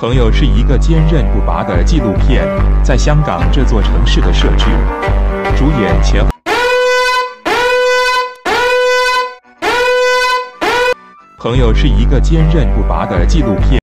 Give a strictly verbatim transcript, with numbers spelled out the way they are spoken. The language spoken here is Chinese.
朋友是一个坚韧不拔的纪录片，在香港这座城市的设置，主演钱。朋友是一个坚韧不拔的纪录片。